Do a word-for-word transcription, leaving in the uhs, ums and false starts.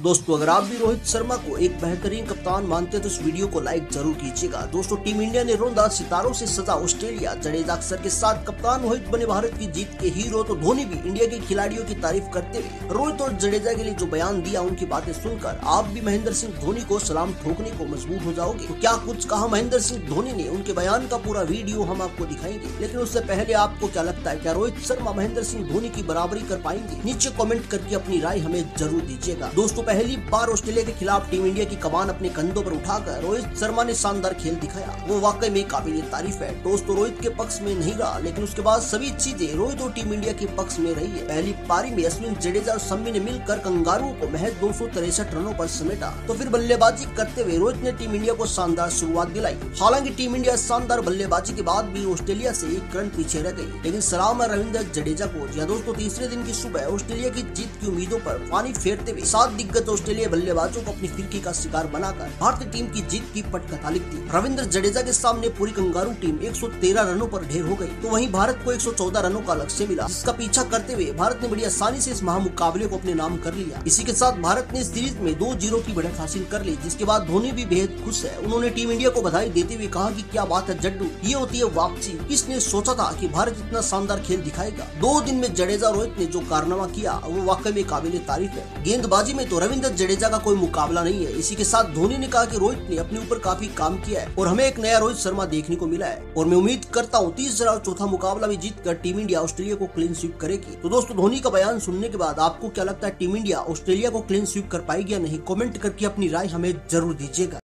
दोस्तों अगर आप भी रोहित शर्मा को एक बेहतरीन कप्तान मानते हैं तो इस वीडियो को लाइक जरूर कीजिएगा। दोस्तों टीम इंडिया ने रोंदा सितारों से सजा ऑस्ट्रेलिया, जडेजा अक्सर के साथ कप्तान रोहित बने भारत की जीत के हीरो। तो धोनी भी इंडिया के खिलाड़ियों की तारीफ करते हुए रोहित और जडेजा के लिए जो बयान दिया, उनकी बातें सुनकर आप भी महेंद्र सिंह धोनी को सलाम ठोकने को मजबूर हो जाओगे। तो क्या कुछ कहा महेंद्र सिंह धोनी ने, उनके बयान का पूरा वीडियो हम आपको दिखाएंगे। लेकिन उससे पहले आपको क्या लगता है, क्या रोहित शर्मा महेंद्र सिंह धोनी की बराबरी कर पाएंगे? नीचे कमेंट करके अपनी राय हमें जरूर दीजिएगा। दोस्तों पहली बार ऑस्ट्रेलिया के खिलाफ टीम इंडिया की कमान अपने कंधों पर उठाकर रोहित शर्मा ने शानदार खेल दिखाया, वो वाकई में काबिल तारीफ है। दोस्तों रोहित के पक्ष में नहीं रहा, लेकिन उसके बाद सभी चीजें रोहित और टीम इंडिया के पक्ष में रही है। पहली पारी में अश्विन, जडेजा और शमी ने मिलकर कंगारुओं को महज दो सौ तिरसठ रनों पर समेटा। तो फिर बल्लेबाजी करते हुए रोहित ने टीम इंडिया को शानदार शुरुआत दिलाई। हालांकि टीम इंडिया शानदार बल्लेबाजी के बाद भी ऑस्ट्रेलिया से एक रन पीछे रह गई, लेकिन सलाम है रविंद्र जडेजा को। जी दोस्तों तीसरे दिन की सुबह ऑस्ट्रेलिया की जीत की उम्मीदों पर पानी फेरते हुए सात दिग्गज ऑस्ट्रेलिया बल्लेबाजों को अपनी फिरकी का शिकार बनाकर भारतीय टीम की जीत की पटकथा लिख दी। रविंद्र जडेजा के सामने पूरी कंगारू टीम एक सौ तेरह रनों पर ढेर हो गई। तो वहीं भारत को एक सौ चौदह रनों का लक्ष्य मिला, जिसका पीछा करते हुए भारत ने बड़ी आसानी से इस महामुकाबले को अपने नाम कर लिया। इसी के साथ भारत ने सीरीज में दो जीरो की बढ़त हासिल कर ली, जिसके बाद धोनी भी बेहद खुश है। उन्होंने टीम इंडिया को बधाई देते हुए कहा कि क्या बात है जड्डू, ये होती है वापसी। किसने सोचा था कि भारत इतना शानदार खेल दिखाएगा। दो दिन में जडेजा रोहित ने जो कारनामा किया वो वाकई में काबिल तारीफ है। गेंदबाजी में तो रविंद्र जडेजा का कोई मुकाबला नहीं है। इसी के साथ धोनी ने कहा कि रोहित ने अपने ऊपर काफी काम किया है और हमें एक नया रोहित शर्मा देखने को मिला है, और मैं उम्मीद करता हूँ तीसरा और चौथा मुकाबला भी जीतकर टीम इंडिया ऑस्ट्रेलिया को क्लीन स्वीप करेगी। तो दोस्तों धोनी का बयान सुनने के बाद आपको क्या लगता है, टीम इंडिया ऑस्ट्रेलिया को क्लीन स्वीप कर पाएगी या नहीं? कमेंट करके अपनी राय हमें जरूर दीजिएगा।